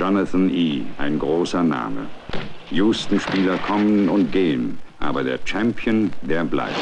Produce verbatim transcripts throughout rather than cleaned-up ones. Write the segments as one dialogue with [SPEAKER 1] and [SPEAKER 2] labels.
[SPEAKER 1] Jonathan E., ein großer Name. Houston-Spieler kommen und gehen, aber der Champion, der bleibt.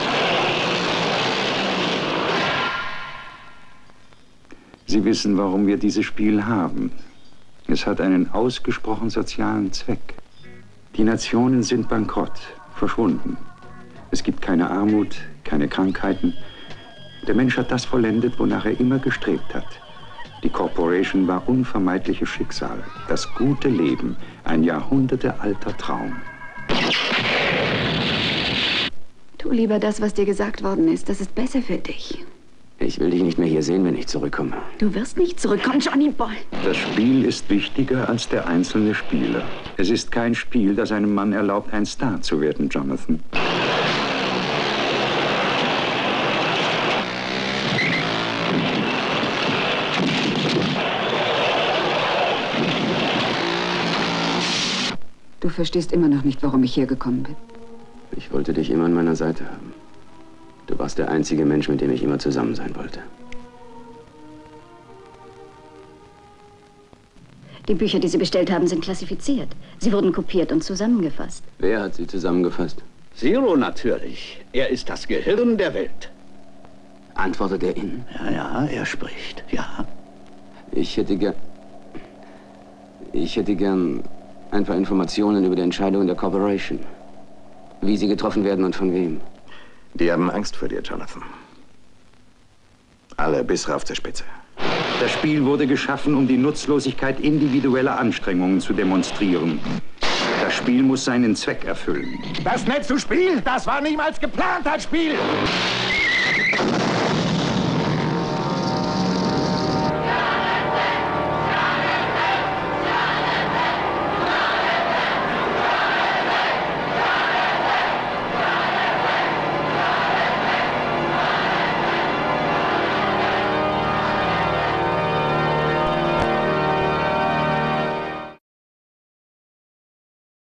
[SPEAKER 1] Sie wissen, warum wir dieses Spiel haben. Es hat einen ausgesprochen sozialen Zweck. Die Nationen sind bankrott, verschwunden. Es gibt keine Armut, keine Krankheiten. Der Mensch hat das vollendet, wonach er immer gestrebt hat. Die Corporation war unvermeidliches Schicksal. Das gute Leben, ein jahrhundertealter Traum.
[SPEAKER 2] Tu lieber das, was dir gesagt worden ist. Das ist besser für dich.
[SPEAKER 3] Ich will dich nicht mehr hier sehen, wenn ich zurückkomme.
[SPEAKER 2] Du wirst nicht zurückkommen, Johnny Boy.
[SPEAKER 1] Das Spiel ist wichtiger als der einzelne Spieler. Es ist kein Spiel, das einem Mann erlaubt, ein Star zu werden, Jonathan.
[SPEAKER 2] Du verstehst immer noch nicht, warum ich hier gekommen bin.
[SPEAKER 3] Ich wollte dich immer an meiner Seite haben. Du warst der einzige Mensch, mit dem ich immer zusammen sein wollte.
[SPEAKER 2] Die Bücher, die Sie bestellt haben, sind klassifiziert. Sie wurden kopiert und zusammengefasst.
[SPEAKER 3] Wer hat sie zusammengefasst?
[SPEAKER 4] Zero natürlich. Er ist das Gehirn der Welt.
[SPEAKER 3] Antwortet er Ihnen?
[SPEAKER 4] Ja, ja, er spricht, ja.
[SPEAKER 3] Ich hätte gern... Ich hätte gern ein paar Informationen über die Entscheidungen der Corporation. Wie sie getroffen werden und von wem.
[SPEAKER 5] Die haben Angst vor dir, Jonathan. Alle bis rauf zur Spitze.
[SPEAKER 1] Das Spiel wurde geschaffen, um die Nutzlosigkeit individueller Anstrengungen zu demonstrieren. Das Spiel muss seinen Zweck erfüllen.
[SPEAKER 6] Das nennst du Spiel? Das war niemals geplant als Spiel!